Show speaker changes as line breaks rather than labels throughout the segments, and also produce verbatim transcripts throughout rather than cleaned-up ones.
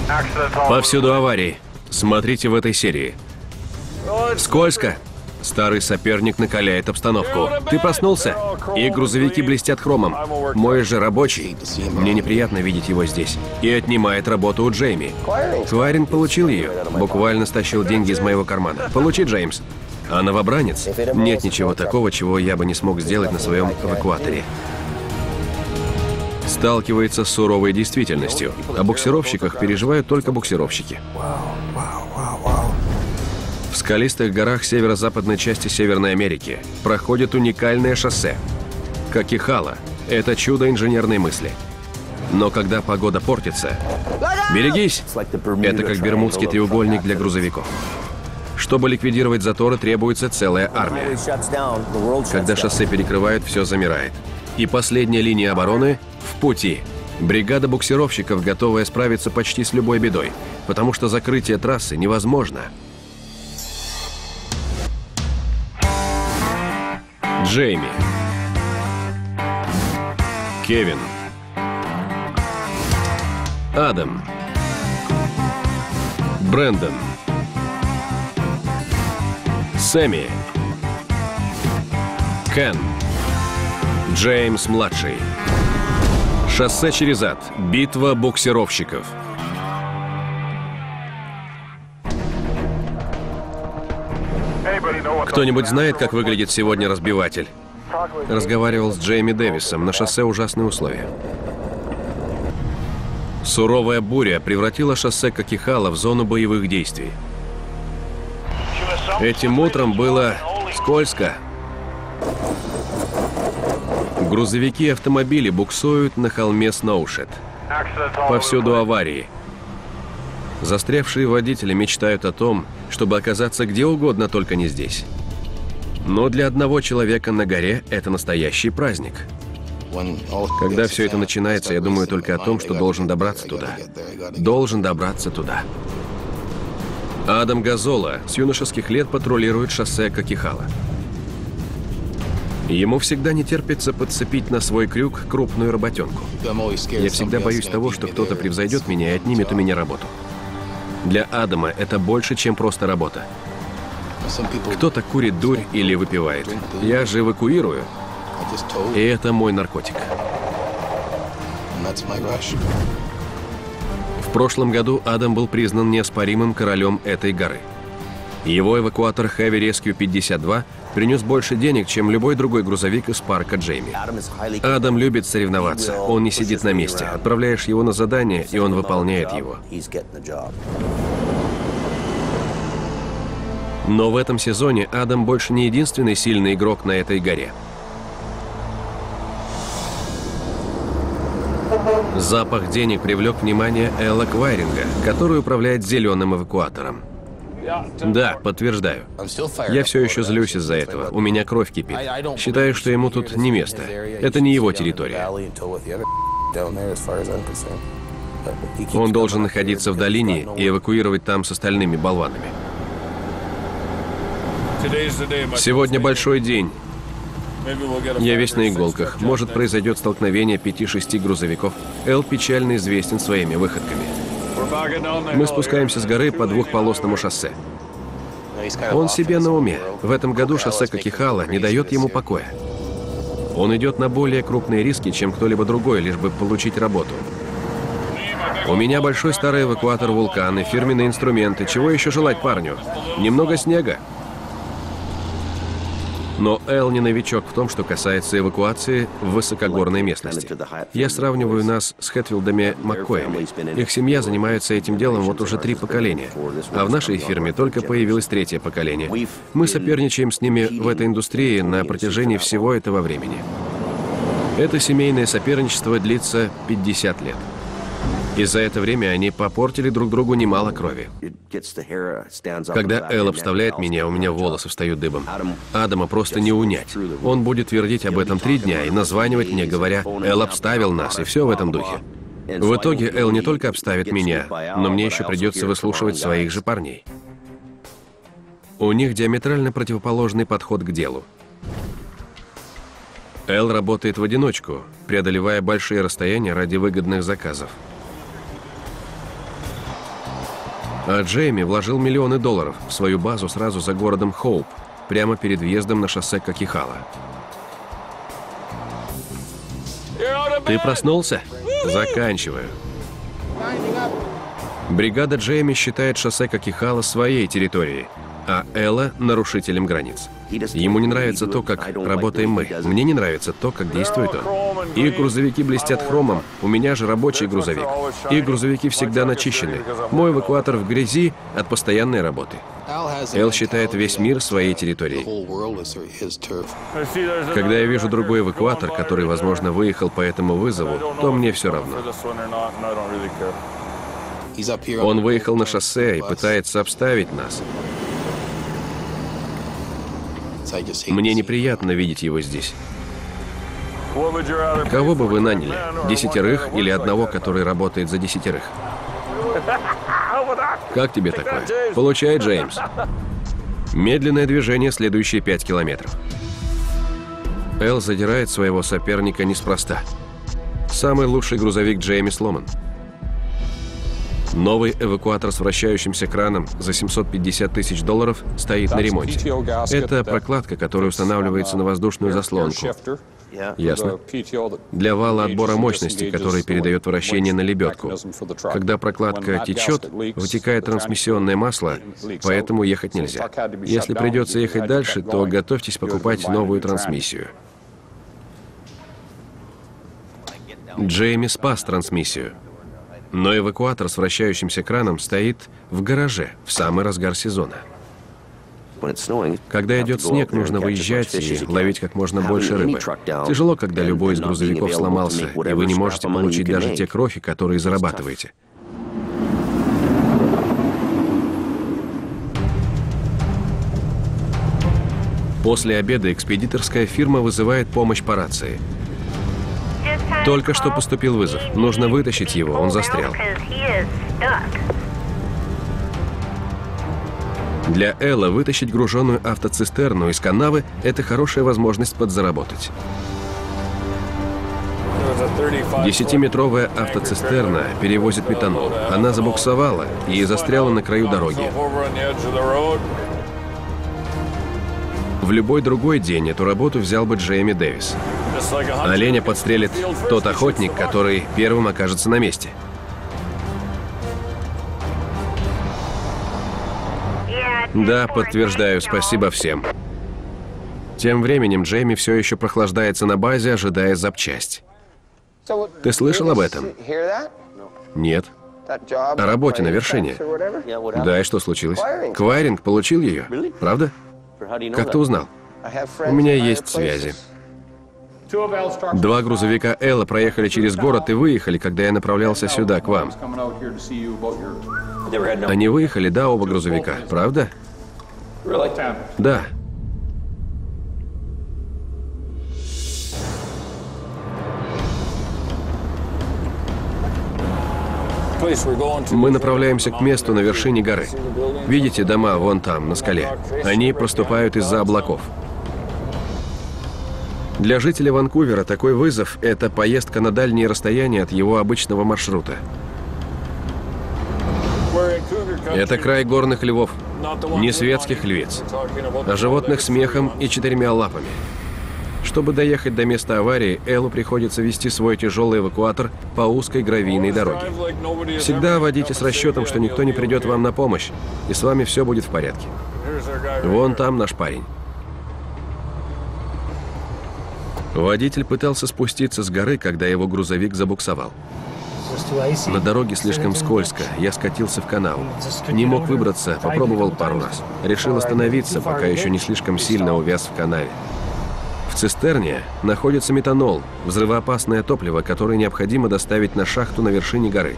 Повсюду аварии. Смотрите в этой серии. Скользко. Старый соперник накаляет обстановку. Ты проснулся? И грузовики блестят хромом. Мой же рабочий. Мне неприятно видеть его здесь. И отнимает работу у Джейми. Квайринг получил ее. Буквально стащил деньги из моего кармана. Получи, Джеймс. А новобранец? Нет ничего такого, чего я бы не смог сделать на своем эвакуаторе. Сталкивается с суровой действительностью. О буксировщиках переживают только буксировщики. В скалистых горах северо-западной части Северной Америки проходит уникальное шоссе. Какихала – это чудо инженерной мысли. Но когда погода портится, берегись! Это как Бермудский треугольник для грузовиков. Чтобы ликвидировать заторы, требуется целая армия. Когда шоссе перекрывают, все замирает. И последняя линия обороны в пути. Бригада буксировщиков, готовая справиться почти с любой бедой, потому что закрытие трассы невозможно. Джейми, Кевин, Адам, Брэндон, Сэмми, Кен, Джеймс-младший. Шоссе через ад. Битва буксировщиков. Кто-нибудь знает, как выглядит сегодня разбиватель? Разговаривал с Джейми Дэвисом. На шоссе ужасные условия. Суровая буря превратила шоссе Какихала в зону боевых действий. Этим утром было скользко. Грузовики и автомобили буксуют на холме Сноушед. Повсюду аварии. Застрявшие водители мечтают о том, чтобы оказаться где угодно, только не здесь. Но для одного человека на горе это настоящий праздник. Когда все это начинается, я думаю только о том, что должен добраться туда. Должен добраться туда. Адам Газола с юношеских лет патрулирует шоссе Какихала. Ему всегда не терпится подцепить на свой крюк крупную работенку. Я всегда боюсь того, что кто-то превзойдет меня и отнимет у меня работу. Для Адама это больше, чем просто работа. Кто-то курит дурь или выпивает. Я же эвакуирую. И это мой наркотик. В прошлом году Адам был признан неоспоримым королем этой горы. Его эвакуатор Heavy Rescue пятьдесят два принес больше денег, чем любой другой грузовик из парка Джейми. Адам любит соревноваться. Он не сидит на месте. Отправляешь его на задание, и он выполняет его. Но в этом сезоне Адам больше не единственный сильный игрок на этой горе. Запах денег привлек внимание Элла Квайринга, который управляет зеленым эвакуатором. Да, подтверждаю. Я все еще злюсь из-за этого. У меня кровь кипит. Считаю, что ему тут не место. Это не его территория. Он должен находиться в долине и эвакуировать там с остальными болванами. Сегодня большой день. Я весь на иголках. Может, произойдет столкновение пяти-шести грузовиков. Эл печально известен своими выходками. Мы спускаемся с горы по двухполосному шоссе. Он себе на уме. В этом году шоссе Какихала не дает ему покоя. Он идет на более крупные риски, чем кто-либо другой, лишь бы получить работу. У меня большой старый эвакуатор «Вулкан» и фирменные инструменты. Чего еще желать парню? Немного снега. Но Эл не новичок в том, что касается эвакуации в высокогорной местности. Я сравниваю нас с Хэтфилдами Маккоями. Их семья занимается этим делом вот уже три поколения. А в нашей фирме только появилось третье поколение. Мы соперничаем с ними в этой индустрии на протяжении всего этого времени. Это семейное соперничество длится пятьдесят лет. И за это время они попортили друг другу немало крови. Когда Эл обставляет меня, у меня волосы встают дыбом. Адама просто не унять. Он будет твердить об этом три дня и названивать мне, говоря: «Эл обставил нас», и все в этом духе. В итоге Эл не только обставит меня, но мне еще придется выслушивать своих же парней. У них диаметрально противоположный подход к делу. Эл работает в одиночку, преодолевая большие расстояния ради выгодных заказов. А Джейми вложил миллионы долларов в свою базу сразу за городом Хоуп, прямо перед въездом на шоссе Кокихала. Ты проснулся? Заканчиваю. Бригада Джейми считает шоссе Кокихала своей территорией, а Элла – нарушителем границ. Ему не нравится то, как работаем мы. Мне не нравится то, как действует он. Их грузовики блестят хромом, у меня же рабочий грузовик. Их грузовики всегда начищены. Мой эвакуатор в грязи от постоянной работы. Эл считает весь мир своей территорией. Когда я вижу другой эвакуатор, который, возможно, выехал по этому вызову, то мне все равно. Он выехал на шоссе и пытается обставить нас. Мне неприятно видеть его здесь. Кого бы вы наняли? Десятерых или одного, который работает за десятерых? Как тебе такое? Получай, Джеймс. Медленное движение, следующие пять километров. Эл задирает своего соперника неспроста. Самый лучший грузовик Джейми сломан. Новый эвакуатор с вращающимся краном за семьсот пятьдесят тысяч долларов стоит на ремонте. Это прокладка, которая устанавливается на воздушную заслонку. Ясно. Для вала отбора мощности, который передает вращение на лебедку. Когда прокладка течет, вытекает трансмиссионное масло, поэтому ехать нельзя. Если придется ехать дальше, то готовьтесь покупать новую трансмиссию. Джейми спас трансмиссию. Но эвакуатор с вращающимся краном стоит в гараже в самый разгар сезона. Когда идет снег, нужно выезжать и ловить как можно больше рыбы. Тяжело, когда любой из грузовиков сломался, и вы не можете получить даже те крохи, которые зарабатываете. После обеда экспедиторская фирма вызывает помощь по рации. Только что поступил вызов. Нужно вытащить его, он застрял. Для Элла вытащить груженную автоцистерну из канавы – это хорошая возможность подзаработать. Десятиметровая автоцистерна перевозит метанол. Она забуксовала и застряла на краю дороги. В любой другой день эту работу взял бы Джейми Дэвис. Оленя подстрелит тот охотник, который первым окажется на месте. Да, подтверждаю, спасибо всем. Тем временем Джейми все еще прохлаждается на базе, ожидая запчасть. Ты слышал об этом? Нет. О работе на вершине. Да, и что случилось? Квайринг получил ее, правда? Как ты узнал? У меня есть связи. Два грузовика Элла проехали через город и выехали, когда я направлялся сюда, к вам. Они выехали, да, оба грузовика, правда? Да. Мы направляемся к месту на вершине горы. Видите дома вон там, на скале? Они проступают из-за облаков. Для жителя Ванкувера такой вызов – это поездка на дальние расстояния от его обычного маршрута. Это край горных львов, не светских львиц, а животных с мехом и четырьмя лапами. Чтобы доехать до места аварии, Эллу приходится вести свой тяжелый эвакуатор по узкой гравийной дороге. Всегда водите с расчетом, что никто не придет вам на помощь, и с вами все будет в порядке. Вон там наш парень. Водитель пытался спуститься с горы, когда его грузовик забуксовал. На дороге слишком скользко, я скатился в канаву. Не мог выбраться, попробовал пару раз. Решил остановиться, пока еще не слишком сильно увяз в канаве. В цистерне находится метанол, взрывоопасное топливо, которое необходимо доставить на шахту на вершине горы.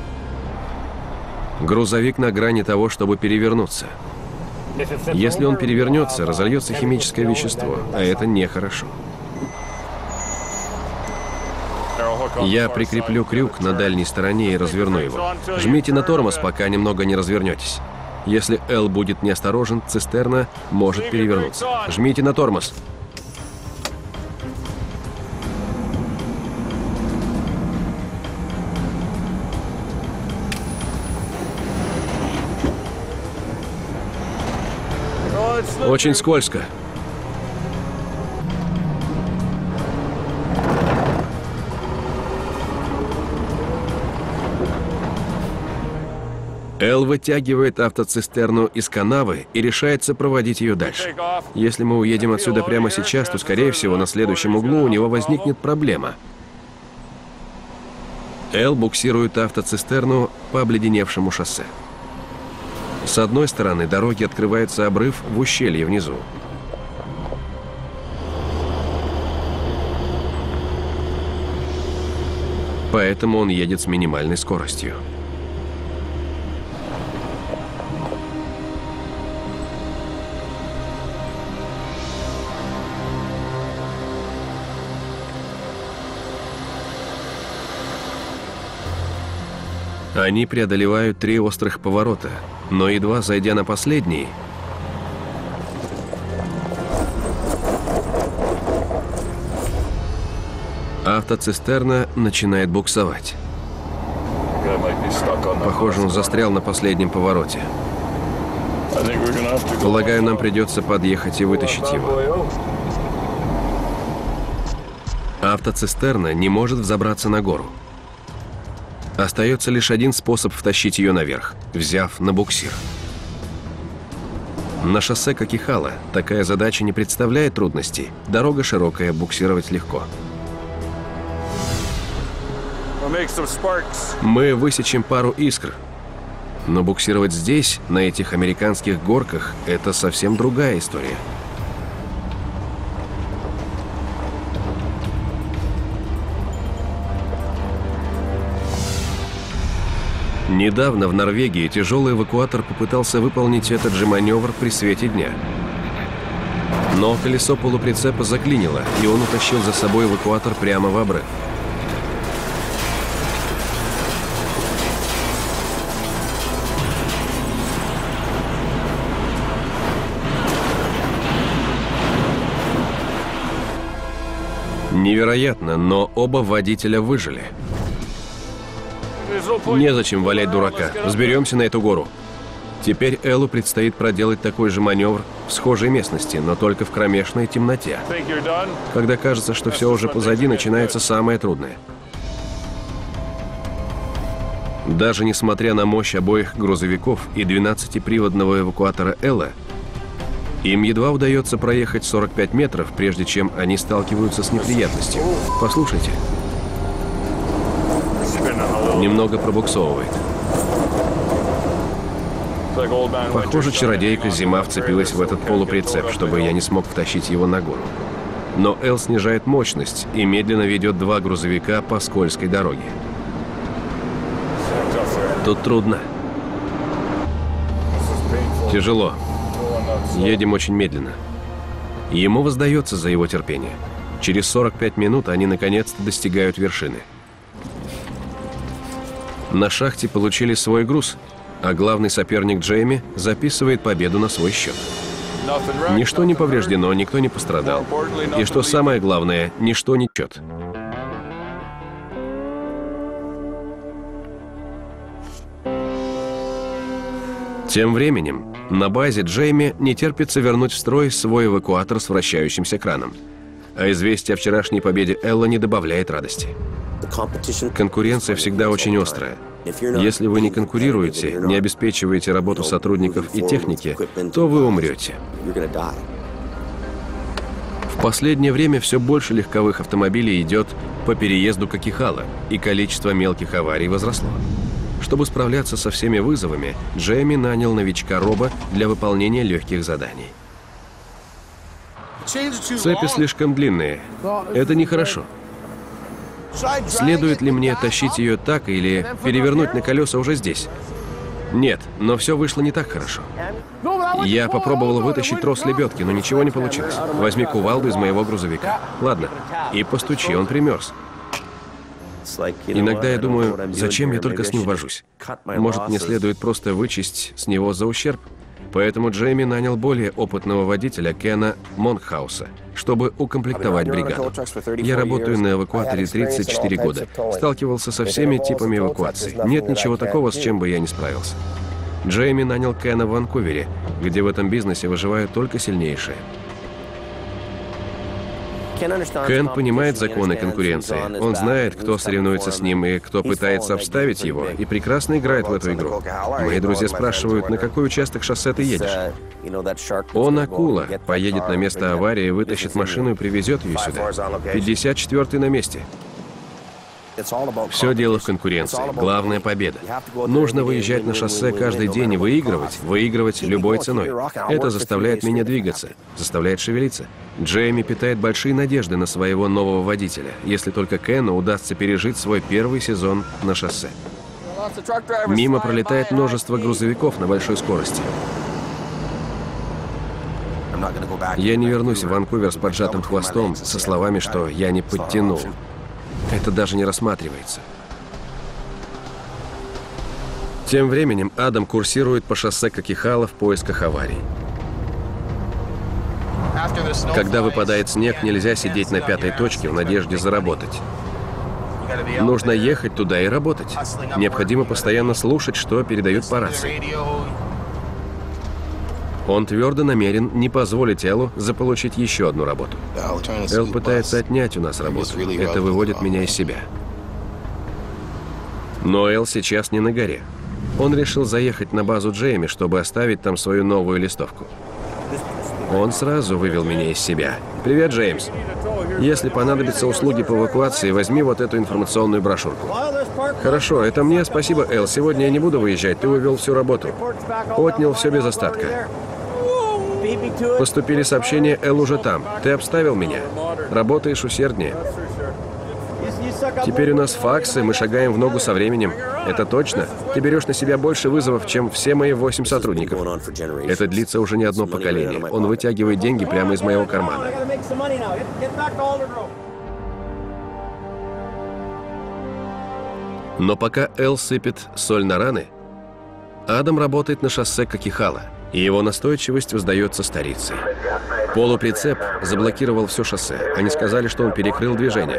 Грузовик на грани того, чтобы перевернуться. Если он перевернется, разольется химическое вещество, а это нехорошо. Я прикреплю крюк на дальней стороне и разверну его. Жмите на тормоз, пока немного не развернетесь. Если Эл будет неосторожен, цистерна может перевернуться. Жмите на тормоз. Очень скользко. Эл вытягивает автоцистерну из канавы и решается проводить ее дальше. Если мы уедем отсюда прямо сейчас, то, скорее всего, на следующем углу у него возникнет проблема. Эл буксирует автоцистерну по обледеневшему шоссе. С одной стороны дороги открывается обрыв в ущелье внизу. Поэтому он едет с минимальной скоростью. Они преодолевают три острых поворота, но едва зайдя на последний, автоцистерна начинает буксовать. Похоже, он застрял на последнем повороте. Полагаю, нам придется подъехать и вытащить его. Автоцистерна не может взобраться на гору. Остается лишь один способ втащить ее наверх, взяв на буксир. На шоссе Кокихала такая задача не представляет трудностей. Дорога широкая, буксировать легко. Мы высечем пару искр. Но буксировать здесь, на этих американских горках, это совсем другая история. Недавно в Норвегии тяжелый эвакуатор попытался выполнить этот же маневр при свете дня. Но колесо полуприцепа заклинило, и он утащил за собой эвакуатор прямо в обрыв. Невероятно, но оба водителя выжили. Незачем валять дурака. Взберемся на эту гору. Теперь Эллу предстоит проделать такой же маневр в схожей местности, но только в кромешной темноте. Когда кажется, что все уже позади, начинается самое трудное. Даже несмотря на мощь обоих грузовиков и двенадцатиприводного эвакуатора Элла, им едва удается проехать сорок пять метров, прежде чем они сталкиваются с неприятностью. Послушайте. Немного пробуксовывает. Похоже, чародейка Зима вцепилась в этот полуприцеп, чтобы я не смог втащить его на гору. Но Эл снижает мощность и медленно ведет два грузовика по скользкой дороге. Тут трудно. Тяжело. Едем очень медленно. Ему воздается за его терпение. Через сорок пять минут они наконец-то достигают вершины. На шахте получили свой груз, а главный соперник Джейми записывает победу на свой счет. Ничто не повреждено, никто не пострадал. И что самое главное, ничто не течет. Тем временем, на базе Джейми не терпится вернуть в строй свой эвакуатор с вращающимся краном. А известие о вчерашней победе Элла не добавляет радости. Конкуренция всегда очень острая. Если вы не конкурируете, не обеспечиваете работу сотрудников и техники, то вы умрете. В последнее время все больше легковых автомобилей идет по переезду Кокихала, и количество мелких аварий возросло. Чтобы справляться со всеми вызовами, Джейми нанял новичка Роба для выполнения легких заданий. Цепи слишком длинные. Это нехорошо. Следует ли мне тащить ее так или перевернуть на колеса уже здесь? Нет, но все вышло не так хорошо. Я попробовал вытащить трос лебедки, но ничего не получилось. Возьми кувалду из моего грузовика. Ладно, и постучи, он примерз. Иногда я думаю, зачем я только с ним вожусь? Может, мне следует просто вычесть с него за ущерб? Поэтому Джейми нанял более опытного водителя Кена Монхауса, чтобы укомплектовать бригаду. Я работаю на эвакуаторе тридцать четыре года. Сталкивался со всеми типами эвакуации. Нет ничего такого, с чем бы я не справился. Джейми нанял Кена в Ванкувере, где в этом бизнесе выживают только сильнейшие. Кен понимает законы конкуренции. Он знает, кто соревнуется с ним и кто пытается обставить его, и прекрасно играет в эту игру. Мои друзья спрашивают, на какой участок шоссе ты едешь? Он акула, поедет на место аварии, вытащит машину и привезет ее сюда. пятьдесят четвёртый на месте. Все дело в конкуренции. Главная победа. Нужно выезжать на шоссе каждый день и выигрывать, выигрывать любой ценой. Это заставляет меня двигаться, заставляет шевелиться. Джейми питает большие надежды на своего нового водителя, если только Кену удастся пережить свой первый сезон на шоссе. Мимо пролетает множество грузовиков на большой скорости. Я не вернусь в Ванкувер с поджатым хвостом, со словами, что я не подтянул. Это даже не рассматривается. Тем временем Адам курсирует по шоссе Кокихала в поисках аварий. Когда выпадает снег, нельзя сидеть на пятой точке в надежде заработать. Нужно ехать туда и работать. Необходимо постоянно слушать, что передают по рации. Он твердо намерен не позволить Эллу заполучить еще одну работу. Эл пытается отнять у нас работу. Это выводит меня из себя. Но Эл сейчас не на горе. Он решил заехать на базу Джейми, чтобы оставить там свою новую листовку. Он сразу вывел меня из себя. «Привет, Джеймс. Если понадобятся услуги по эвакуации, возьми вот эту информационную брошюрку». «Хорошо, это мне. Спасибо, Эл. Сегодня я не буду выезжать. Ты увел всю работу. Отнял все без остатка. Поступили сообщения, Эл уже там. Ты обставил меня. Работаешь усерднее. Теперь у нас факсы, мы шагаем в ногу со временем. Это точно? Ты берешь на себя больше вызовов, чем все мои восемь сотрудников. Это длится уже не одно поколение. Он вытягивает деньги прямо из моего кармана». Но пока Эл сыпет соль на раны, Адам работает на шоссе Кокихала, и его настойчивость воздается старицей. Полуприцеп заблокировал все шоссе. Они сказали, что он перекрыл движение.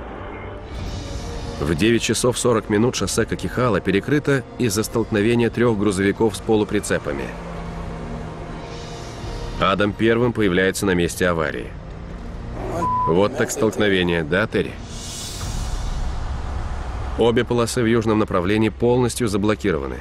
В девять часов сорок минут шоссе Кокихала перекрыто из-за столкновения трех грузовиков с полуприцепами. Адам первым появляется на месте аварии. Вот так столкновение, да, Терри? Обе полосы в южном направлении полностью заблокированы.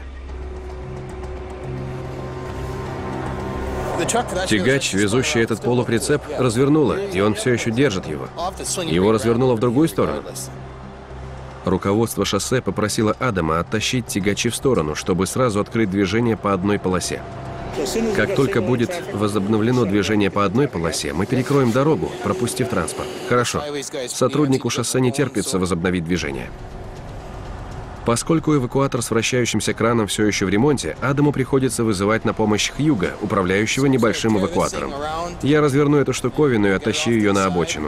Тягач, везущий этот полуприцеп, развернуло, и он все еще держит его. Его развернуло в другую сторону. Руководство шоссе попросило Адама оттащить тягачи в сторону, чтобы сразу открыть движение по одной полосе. Как только будет возобновлено движение по одной полосе, мы перекроем дорогу, пропустив транспорт. Хорошо. Сотруднику шоссе не терпится возобновить движение. Поскольку эвакуатор с вращающимся краном все еще в ремонте, Адаму приходится вызывать на помощь Хьюга, управляющего небольшим эвакуатором. Я разверну эту штуковину и оттащу ее на обочину.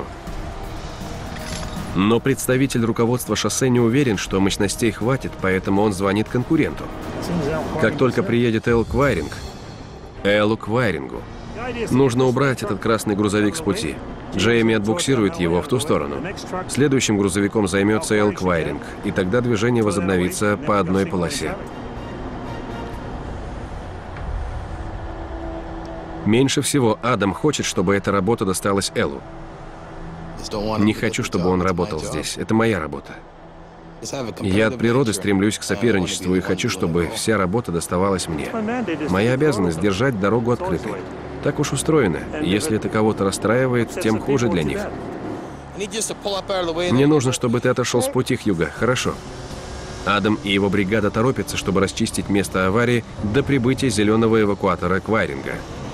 Но представитель руководства шоссе не уверен, что мощностей хватит, поэтому он звонит конкуренту. Как только приедет Эл Квайринг, Эллу Квайрингу нужно убрать этот красный грузовик с пути. Джейми отбуксирует его в ту сторону. Следующим грузовиком займется Эл Квайринг, и тогда движение возобновится по одной полосе. Меньше всего Адам хочет, чтобы эта работа досталась Эллу. Не хочу, чтобы он работал здесь. Это моя работа. Я от природы стремлюсь к соперничеству и хочу, чтобы вся работа доставалась мне. Моя обязанность — держать дорогу открытой. Так уж устроено. Если это кого-то расстраивает, тем хуже для них. Мне нужно, чтобы ты отошел с пути, Хьюга. Хорошо. Адам и его бригада торопятся, чтобы расчистить место аварии до прибытия зеленого эвакуатора Квайринга.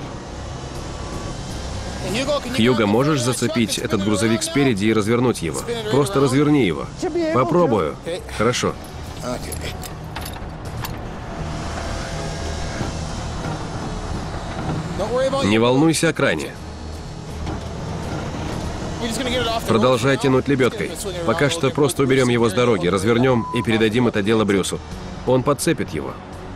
Хьюга, можешь зацепить этот грузовик спереди и развернуть его? Просто разверни его. Попробую. Хорошо. Не волнуйся о кране. Продолжай тянуть лебедкой. Пока что просто уберем его с дороги, развернем и передадим это дело Брюсу. Он подцепит его.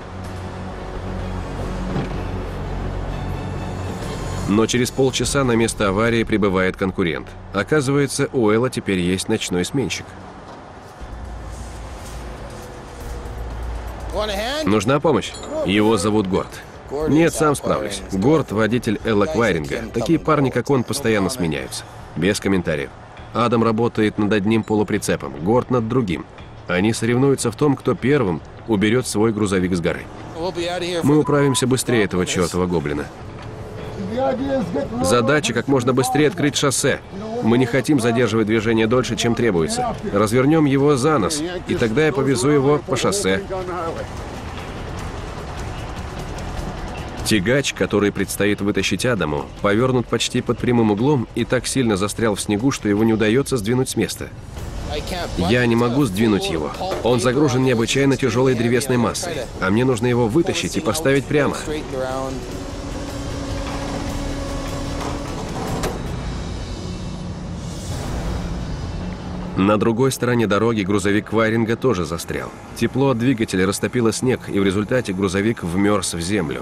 Но через полчаса на место аварии прибывает конкурент. Оказывается, у Элла теперь есть ночной сменщик. Нужна помощь? Его зовут Горд. Нет, сам справлюсь. Горд — водитель Эллаквайринга. Такие парни, как он, постоянно сменяются. Без комментариев. Адам работает над одним полуприцепом, Горд над другим. Они соревнуются в том, кто первым уберет свой грузовик с горы. Мы управимся быстрее этого чертова гоблина. Задача — как можно быстрее открыть шоссе. Мы не хотим задерживать движение дольше, чем требуется. Развернем его за нос, и тогда я повезу его по шоссе. Тягач, который предстоит вытащить Адаму, повернут почти под прямым углом и так сильно застрял в снегу, что его не удается сдвинуть с места. Я не могу сдвинуть его. Он загружен необычайно тяжелой древесной массой, а мне нужно его вытащить и поставить прямо. На другой стороне дороги грузовик Квайринга тоже застрял. Тепло от двигателя растопило снег, и в результате грузовик вмерз в землю.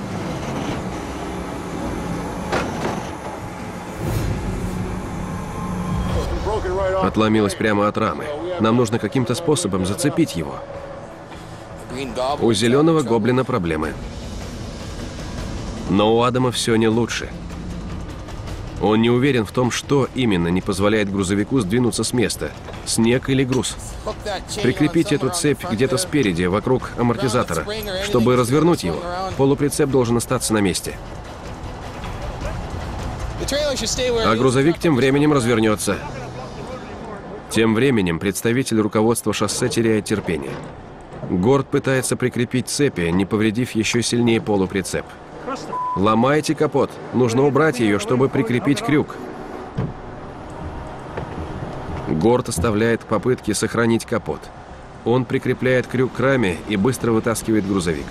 Отломилась прямо от рамы. Нам нужно каким-то способом зацепить его. У зеленого гоблина проблемы. Но у Адама все не лучше. Он не уверен в том, что именно не позволяет грузовику сдвинуться с места. Снег или груз. Прикрепите эту цепь где-то спереди, вокруг амортизатора. Чтобы развернуть его, полуприцеп должен остаться на месте. А грузовик тем временем развернется. Тем временем представитель руководства шоссе теряет терпение. Горд пытается прикрепить цепи, не повредив еще сильнее полуприцеп. Ломайте капот. Нужно убрать ее, чтобы прикрепить крюк. Горд оставляет попытки сохранить капот. Он прикрепляет крюк к раме и быстро вытаскивает грузовик.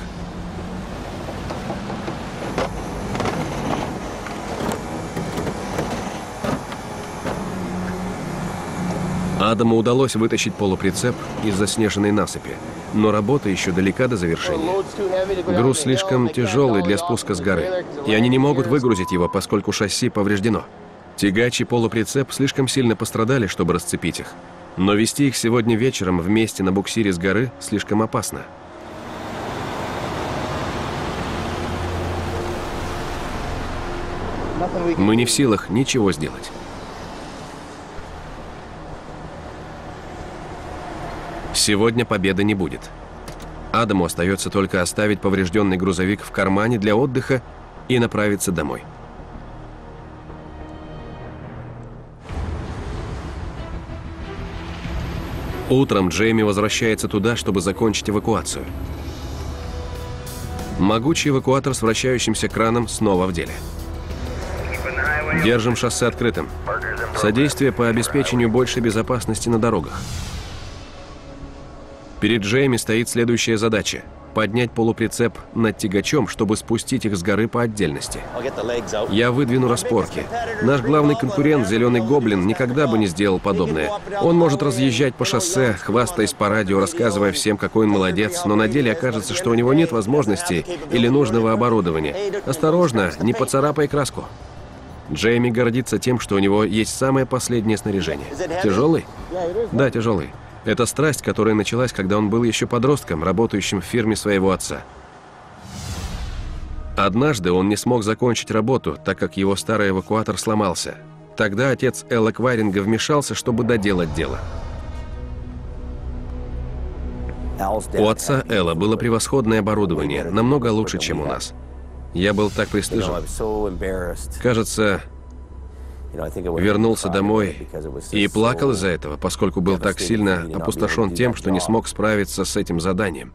Адаму удалось вытащить полуприцеп из заснеженной насыпи, но работа еще далека до завершения. Груз слишком тяжелый для спуска с горы, и они не могут выгрузить его, поскольку шасси повреждено. Тягач и полуприцеп слишком сильно пострадали, чтобы расцепить их. Но везти их сегодня вечером вместе на буксире с горы слишком опасно. Мы не в силах ничего сделать. Сегодня победы не будет. Адаму остается только оставить поврежденный грузовик в кармане для отдыха и направиться домой. Утром Джейми возвращается туда, чтобы закончить эвакуацию. Могучий эвакуатор с вращающимся краном снова в деле. Держим шоссе открытым. Содействие по обеспечению большей безопасности на дорогах. Перед Джейми стоит следующая задача – поднять полуприцеп над тягачом, чтобы спустить их с горы по отдельности. Я выдвину распорки. Наш главный конкурент, Зеленый Гоблин, никогда бы не сделал подобное. Он может разъезжать по шоссе, хвастаясь по радио, рассказывая всем, какой он молодец, но на деле окажется, что у него нет возможностей или нужного оборудования. Осторожно, не поцарапай краску. Джейми гордится тем, что у него есть самое последнее снаряжение. Тяжелый? Да, тяжелый. Это страсть, которая началась, когда он был еще подростком, работающим в фирме своего отца. Однажды он не смог закончить работу, так как его старый эвакуатор сломался. Тогда отец Эллаквайринга вмешался, чтобы доделать дело. У отца Элла было превосходное оборудование, намного лучше, чем у нас. Я был так пристыжен. Кажется, вернулся домой и плакал из-за этого, поскольку был так сильно опустошен тем, что не смог справиться с этим заданием.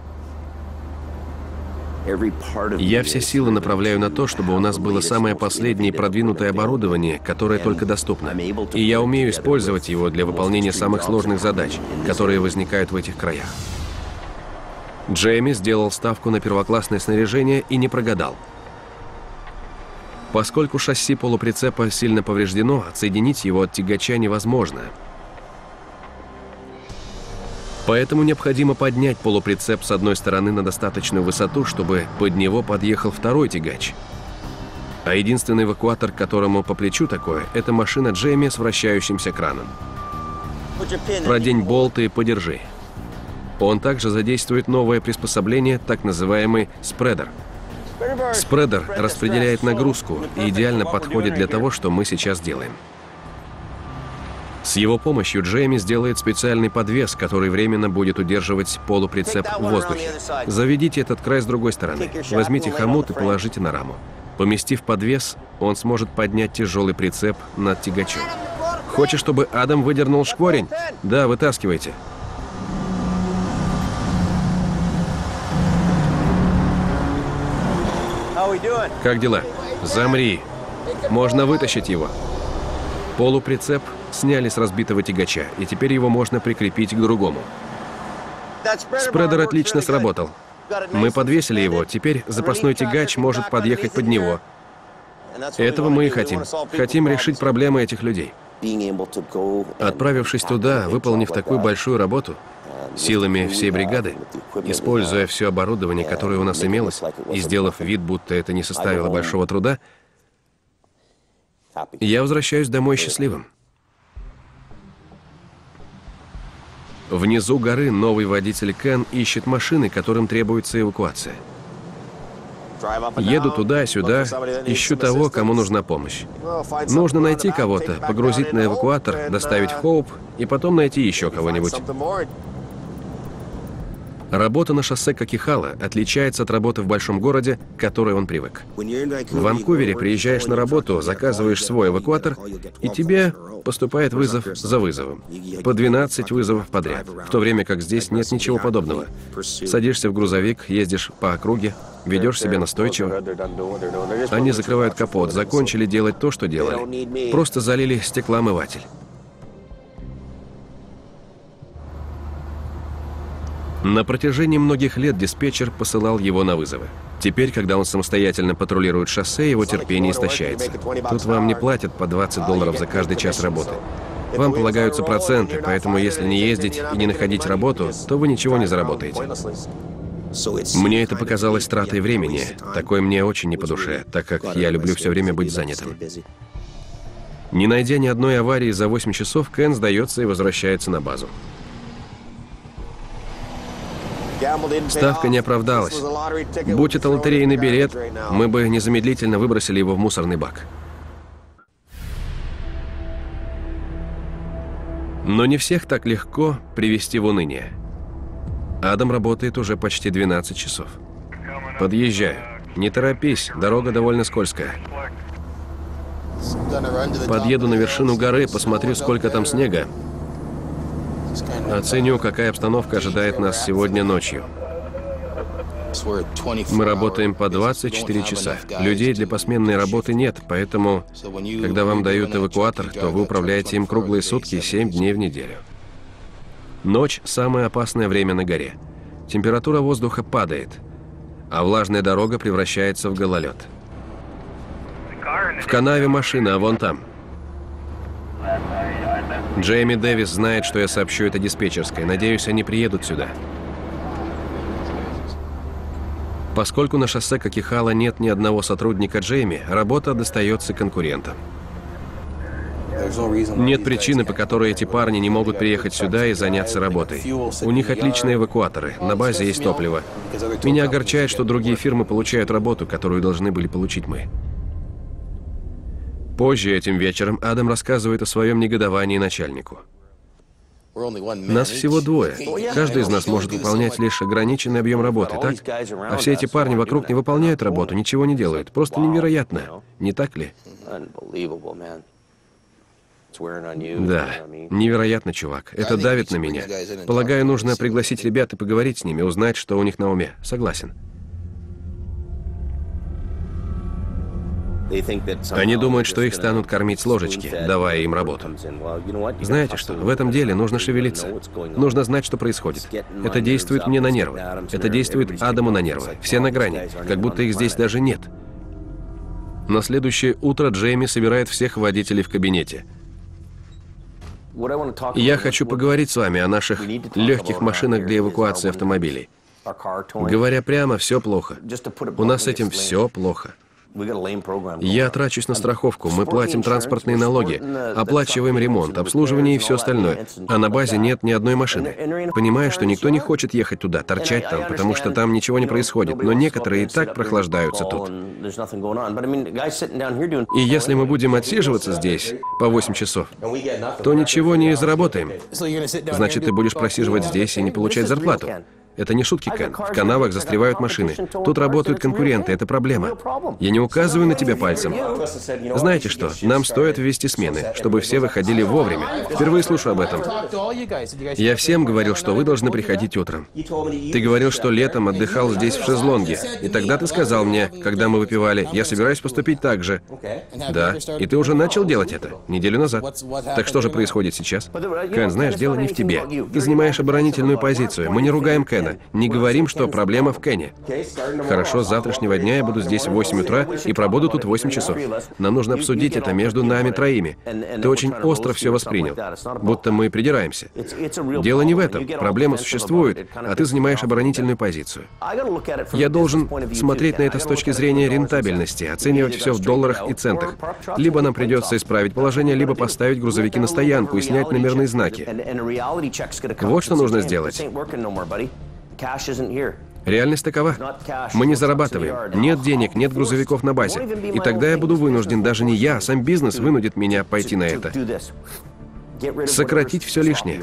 Я все силы направляю на то, чтобы у нас было самое последнее и продвинутое оборудование, которое только доступно. И я умею использовать его для выполнения самых сложных задач, которые возникают в этих краях. Джейми сделал ставку на первоклассное снаряжение и не прогадал. Поскольку шасси полуприцепа сильно повреждено, отсоединить его от тягача невозможно. Поэтому необходимо поднять полуприцеп с одной стороны на достаточную высоту, чтобы под него подъехал второй тягач. А единственный эвакуатор, которому по плечу такое, это машина Джейми с вращающимся краном. Продень болты и подержи. Он также задействует новое приспособление, так называемый спредер. Спредер распределяет нагрузку и идеально подходит для того, что мы сейчас делаем. С его помощью Джейми сделает специальный подвес, который временно будет удерживать полуприцеп в воздухе. Заведите этот край с другой стороны. Возьмите хомут и положите на раму. Поместив подвес, он сможет поднять тяжелый прицеп над тягачом. Хочешь, чтобы Адам выдернул шкворень? Да, вытаскивайте. Как дела? Замри. Можно вытащить его. Полуприцеп сняли с разбитого тягача, и теперь его можно прикрепить к другому. Спредер отлично сработал. Мы подвесили его, теперь запасной тягач может подъехать под него. Этого мы и хотим. Хотим решить проблемы этих людей. Отправившись туда, выполнив такую большую работу, силами всей бригады, используя все оборудование, которое у нас имелось, и сделав вид, будто это не составило большого труда, я возвращаюсь домой счастливым. Внизу горы новый водитель Кен ищет машины, которым требуется эвакуация. Еду туда-сюда, ищу того, кому нужна помощь. Нужно найти кого-то, погрузить на эвакуатор, доставить в Хоуп, и потом найти еще кого-нибудь. Работа на шоссе Кокихала отличается от работы в большом городе, к которой он привык. В Ванкувере приезжаешь на работу, заказываешь свой эвакуатор, и тебе поступает вызов за вызовом. По двенадцать вызовов подряд, в то время как здесь нет ничего подобного. Садишься в грузовик, ездишь по округе, ведешь себя настойчиво. Они закрывают капот, закончили делать то, что делали. Просто залили стеклоомыватель. На протяжении многих лет диспетчер посылал его на вызовы. Теперь, когда он самостоятельно патрулирует шоссе, его терпение истощается. Тут вам не платят по двадцать долларов за каждый час работы. Вам полагаются проценты, поэтому если не ездить и не находить работу, то вы ничего не заработаете. Мне это показалось тратой времени. Такое мне очень не по душе, так как я люблю все время быть занятым. Не найдя ни одной аварии за восемь часов, Кен сдается и возвращается на базу. Ставка не оправдалась. Будь это лотерейный билет, мы бы незамедлительно выбросили его в мусорный бак. Но не всех так легко привести в уныние. Адам работает уже почти двенадцать часов. Подъезжаю. Не торопись, дорога довольно скользкая. Подъеду на вершину горы, посмотрю, сколько там снега. Оценю, какая обстановка ожидает нас сегодня ночью. Мы работаем по двадцать четыре часа. Людей для посменной работы нет, поэтому, когда вам дают эвакуатор, то вы управляете им круглые сутки, семь дней в неделю. Ночь – самое опасное время на горе. Температура воздуха падает, а влажная дорога превращается в гололед. В канаве машина, а вон там. Джейми Дэвис знает, что я сообщу это диспетчерской. Надеюсь, они приедут сюда. Поскольку на шоссе Кокихала нет ни одного сотрудника Джейми, работа достается конкурентам. Нет причины, по которой эти парни не могут приехать сюда и заняться работой. У них отличные эвакуаторы, на базе есть топливо. Меня огорчает, что другие фирмы получают работу, которую должны были получить мы. Позже этим вечером Адам рассказывает о своем негодовании начальнику. Нас всего двое. Каждый из нас может выполнять лишь ограниченный объем работы, так? А все эти парни вокруг не выполняют работу, ничего не делают. Просто невероятно. Не так ли? Да, невероятно, чувак. Это давит на меня. Полагаю, нужно пригласить ребят и поговорить с ними, узнать, что у них на уме. Согласен. Они думают, что их станут кормить с ложечки, давая им работу. Знаете что, в этом деле нужно шевелиться. Нужно знать, что происходит. Это действует мне на нервы. Это действует Адаму на нервы. Все на грани, как будто их здесь даже нет. На следующее утро Джейми собирает всех водителей в кабинете. Я хочу поговорить с вами о наших легких машинах для эвакуации автомобилей. Говоря прямо, все плохо. У нас с этим все плохо. Я трачусь на страховку, мы платим транспортные налоги, оплачиваем ремонт, обслуживание и все остальное. А на базе нет ни одной машины. Понимаю, что никто не хочет ехать туда, торчать там, потому что там ничего не происходит, но некоторые и так прохлаждаются тут. И если мы будем отсиживаться здесь по восемь часов, то ничего не заработаем. Значит, ты будешь просиживать здесь и не получать зарплату. Это не шутки, Кен. В канавах застревают машины. Тут работают конкуренты, это проблема. Я не указываю на тебя пальцем. Знаете что? Нам стоит ввести смены, чтобы все выходили вовремя. Впервые слышу об этом. Я всем говорил, что вы должны приходить утром. Ты говорил, что летом отдыхал здесь в шезлонге. И тогда ты сказал мне, когда мы выпивали, я собираюсь поступить так же. Да, и ты уже начал делать это неделю назад. Так что же происходит сейчас? Кен, знаешь, дело не в тебе. Ты занимаешь оборонительную позицию. Мы не ругаем Кена. Не говорим, что проблема в Кене. Хорошо, с завтрашнего дня я буду здесь в восемь утра и пробуду тут восемь часов. Нам нужно обсудить это между нами троими. Ты очень остро все воспринял, будто мы придираемся. Дело не в этом. Проблема существует, а ты занимаешь оборонительную позицию. Я должен смотреть на это с точки зрения рентабельности, оценивать все в долларах и центах. Либо нам придется исправить положение, либо поставить грузовики на стоянку и снять номерные знаки. Вот что нужно сделать. Реальность такова. Мы не зарабатываем. Нет денег, нет грузовиков на базе. И тогда я буду вынужден, даже не я, а сам бизнес вынудит меня пойти на это. Сократить все лишнее.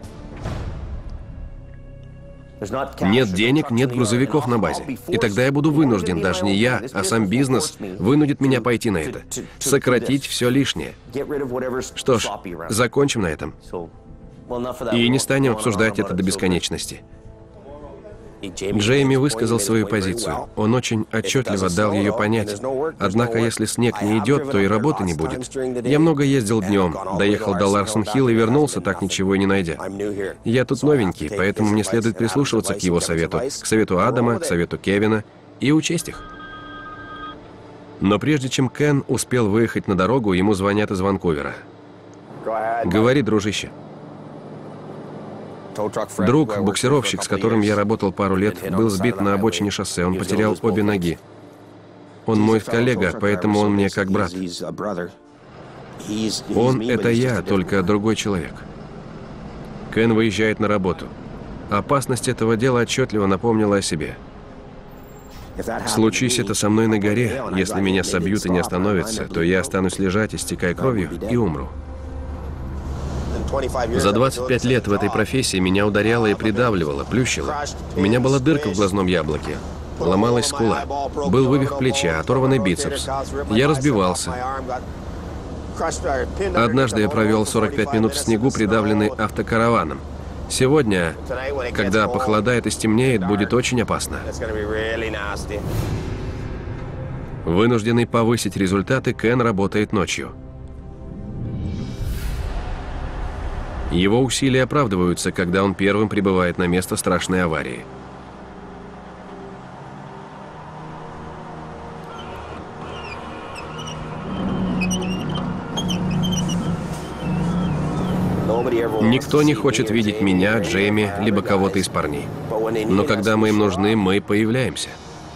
Нет денег, нет грузовиков на базе. И тогда я буду вынужден, даже не я, а сам бизнес вынудит меня пойти на это. Сократить все лишнее. Что ж, закончим на этом. И не станем обсуждать это до бесконечности. Джейми высказал свою позицию. Он очень отчетливо дал ее понять. Однако, если снег не идет, то и работы не будет. Я много ездил днем, доехал до Ларсон-Хилл и вернулся, так ничего и не найдя. Я тут новенький, поэтому мне следует прислушиваться к его совету, к совету Адама, к совету Кевина и учесть их. Но прежде чем Кен успел выехать на дорогу, ему звонят из Ванкувера. «Говори, дружище». Друг, буксировщик, с которым я работал пару лет, был сбит на обочине шоссе. Он потерял обе ноги. Он мой коллега, поэтому он мне как брат. Он — это я, только другой человек. Кен выезжает на работу. Опасность этого дела отчетливо напомнила о себе. Случись это со мной на горе, если меня собьют и не остановятся, то я останусь лежать, истекая кровью, и умру. За двадцать пять лет в этой профессии меня ударяло и придавливало, плющило. У меня была дырка в глазном яблоке. Ломалась скула. Был вывих плеча, оторванный бицепс. Я разбивался. Однажды я провел сорок пять минут в снегу, придавленный автокараваном. Сегодня, когда похолодает и стемнеет, будет очень опасно. Вынужденный повысить результаты, Кен работает ночью. Его усилия оправдываются, когда он первым прибывает на место страшной аварии. Никто не хочет видеть меня, Джейми, либо кого-то из парней. Но когда мы им нужны, мы появляемся.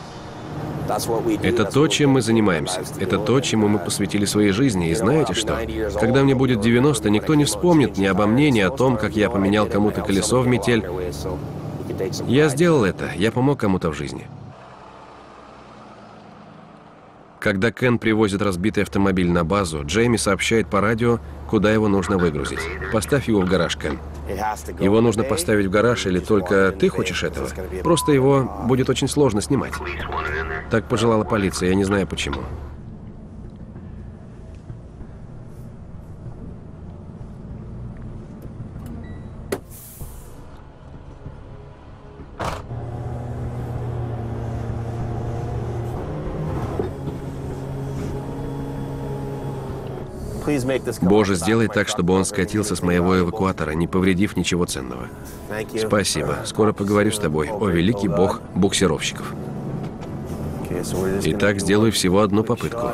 Это то, чем мы занимаемся. Это то, чему мы посвятили своей жизни. И знаете что? Когда мне будет девяносто, никто не вспомнит ни обо мне, ни о том, как я поменял кому-то колесо в метель. Я сделал это. Я помог кому-то в жизни. Когда Кен привозит разбитый автомобиль на базу, Джейми сообщает по радио, куда его нужно выгрузить. «Поставь его в гараж, Кен». Его нужно поставить в гараж, или только ты хочешь этого? Просто его будет очень сложно снимать. Так пожелала полиция, я не знаю почему. Боже, сделай так, чтобы он скатился с моего эвакуатора, не повредив ничего ценного. Спасибо. Скоро поговорю с тобой, о великий бог буксировщиков. Итак, сделаю всего одну попытку.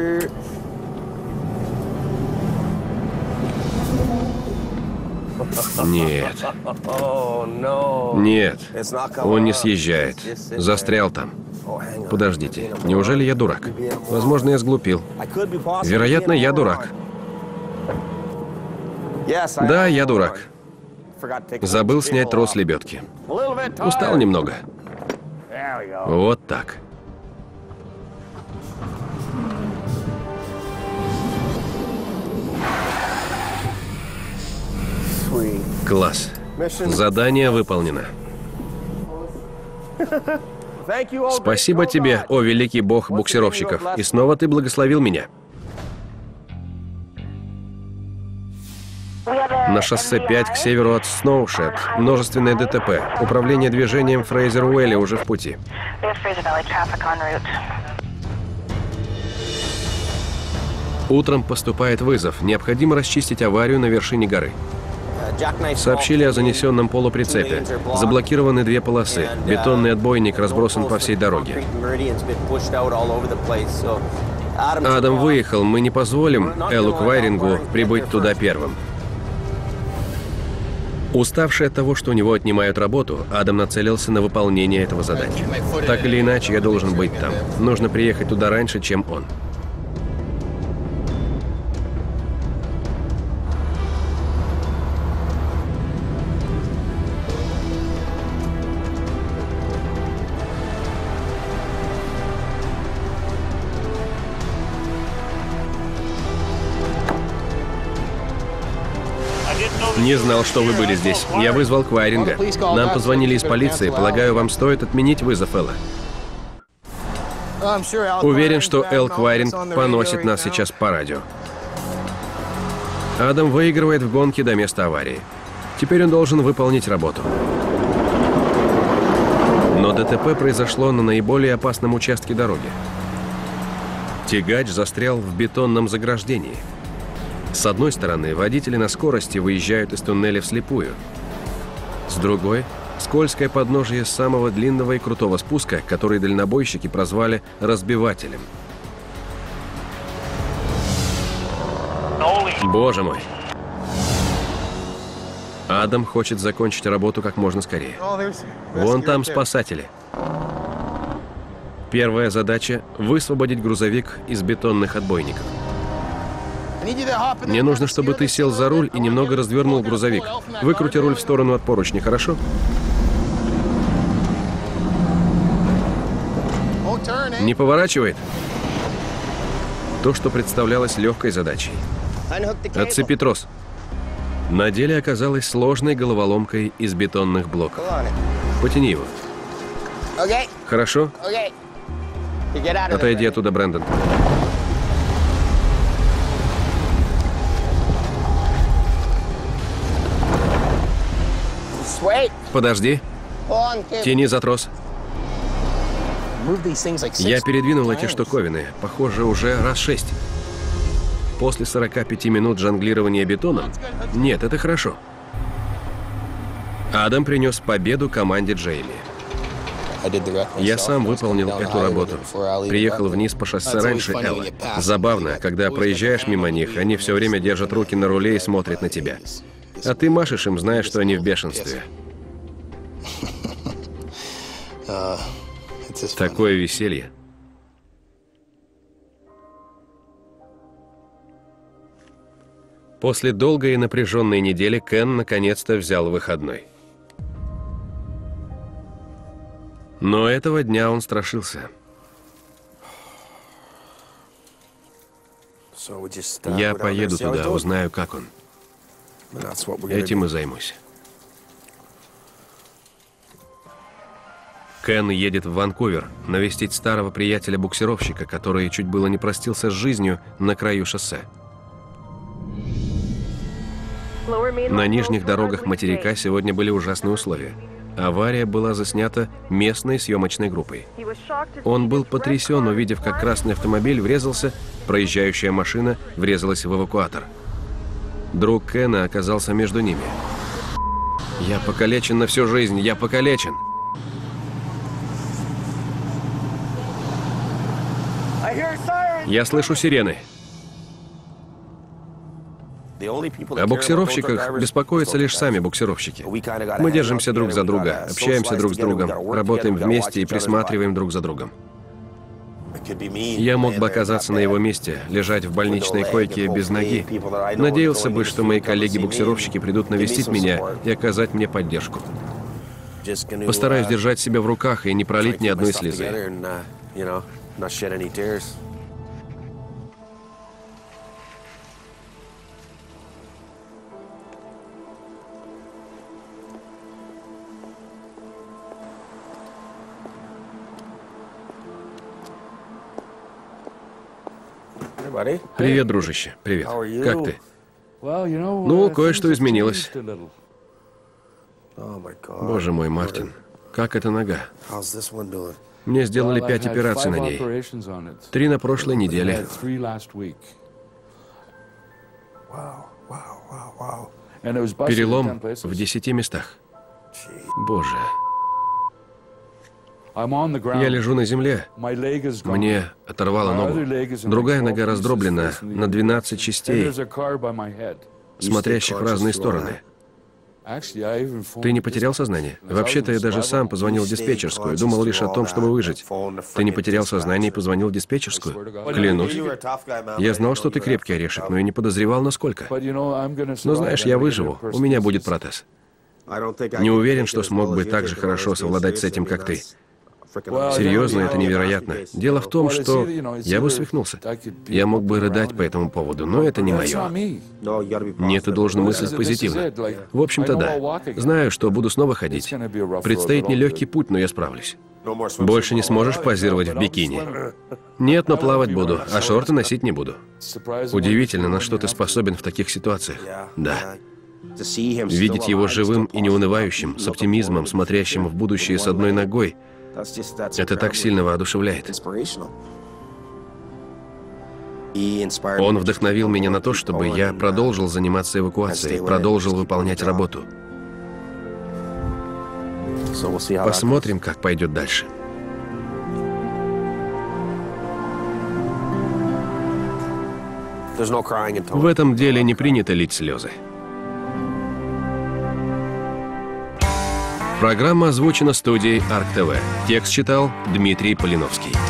Нет. Нет. Он не съезжает. Застрял там. Подождите, неужели я дурак? Возможно, я сглупил. Вероятно, я дурак. Да, я дурак. Забыл снять трос лебедки. Устал немного. Вот так. Класс. Задание выполнено. Спасибо тебе, о великий бог буксировщиков. И снова ты благословил меня. На шоссе пять к северу от Сноушед множественное ДТП. Управление движением Фрейзер-Уэлли уже в пути. Утром поступает вызов. Необходимо расчистить аварию на вершине горы. Сообщили о занесенном полуприцепе. Заблокированы две полосы. Бетонный отбойник разбросан по всей дороге. Адам выехал. Мы не позволим Эллу Квайрингу прибыть туда первым. Уставший от того, что у него отнимают работу, Адам нацелился на выполнение этого задания. Так или иначе, я должен быть там. Нужно приехать туда раньше, чем он. Не знал, что вы были здесь. Я вызвал Квайринга. Нам позвонили из полиции. Полагаю, вам стоит отменить вызов Элла. Уверен, что Эл Квайринг поносит нас сейчас по радио. Адам выигрывает в гонке до места аварии. Теперь он должен выполнить работу. Но ДТП произошло на наиболее опасном участке дороги. Тягач застрял в бетонном заграждении. С одной стороны, водители на скорости выезжают из туннеля вслепую. С другой – скользкое подножие самого длинного и крутого спуска, который дальнобойщики прозвали «разбивателем». Боже мой! Адам хочет закончить работу как можно скорее. Вон там спасатели. Первая задача – высвободить грузовик из бетонных отбойников. Мне нужно, чтобы ты сел за руль и немного развернул грузовик. Выкрути руль в сторону от поручня, хорошо? Не поворачивает? То, что представлялось легкой задачей. Отцепи трос. На деле оказалось сложной головоломкой из бетонных блоков. Потяни его. Хорошо? Отойди оттуда, Брэндон. Подожди. Тяни за трос. Я передвинул эти штуковины, похоже, уже раз шесть. После сорока пяти минут жонглирования бетоном? Нет, это хорошо. Адам принес победу команде Джейми. Я сам выполнил эту работу. Приехал вниз по шоссе раньше Элла. Забавно, когда проезжаешь мимо них, они все время держат руки на руле и смотрят на тебя. А ты машешь им, зная, что они в бешенстве. Такое веселье. После долгой и напряженной недели Кен наконец-то взял выходной. Но этого дня он страшился. Я поеду туда, узнаю, как он. Этим и займусь. Кен едет в Ванкувер навестить старого приятеля-буксировщика, который чуть было не простился с жизнью на краю шоссе. На нижних дорогах материка сегодня были ужасные условия. Авария была заснята местной съемочной группой. Он был потрясен, увидев, как красный автомобиль врезался, проезжающая машина врезалась в эвакуатор. Друг Кена оказался между ними. «Я покалечен на всю жизнь, я покалечен!» Я слышу сирены. О буксировщиках беспокоятся лишь сами буксировщики. Мы держимся друг за друга, общаемся друг с другом, работаем вместе и присматриваем друг за другом. Я мог бы оказаться на его месте, лежать в больничной койке без ноги. Надеялся бы, что мои коллеги-буксировщики придут навестить меня и оказать мне поддержку. Постараюсь держать себя в руках и не пролить ни одной слезы. Привет, дружище. Привет. Как ты? Ну, кое-что изменилось. Боже мой, Мартин. Как эта нога? Мне сделали пять операций на ней. Три на прошлой неделе. Перелом в десяти местах. Боже. Я лежу на земле. Мне оторвало ногу. Другая нога раздроблена на двенадцать частей, смотрящих в разные стороны. Ты не потерял сознание? Вообще-то я даже сам позвонил в диспетчерскую, думал лишь о том, чтобы выжить. Ты не потерял сознание и позвонил в диспетчерскую? Клянусь. Я знал, что ты крепкий орешек, но и не подозревал, насколько. Но знаешь, я выживу, у меня будет протез. Не уверен, что смог бы так же хорошо совладать с этим, как ты. Серьезно, это невероятно. Дело в том, что я бы свихнулся. Я мог бы рыдать по этому поводу, но это не мое. Нет, ты должен мыслить позитивно. В общем-то, да. Знаю, что буду снова ходить. Предстоит нелегкий путь, но я справлюсь. Больше не сможешь позировать в бикини? Нет, но плавать буду, а шорты носить не буду. Удивительно, на что ты способен в таких ситуациях. Да. Видеть его живым и неунывающим, с оптимизмом, смотрящим в будущее с одной ногой, это так сильно воодушевляет. Он вдохновил меня на то, чтобы я продолжил заниматься эвакуацией, продолжил выполнять работу. Посмотрим, как пойдет дальше. В этом деле не принято лить слезы. Программа озвучена студией Арк ТВ. Текст читал Дмитрий Полиновский.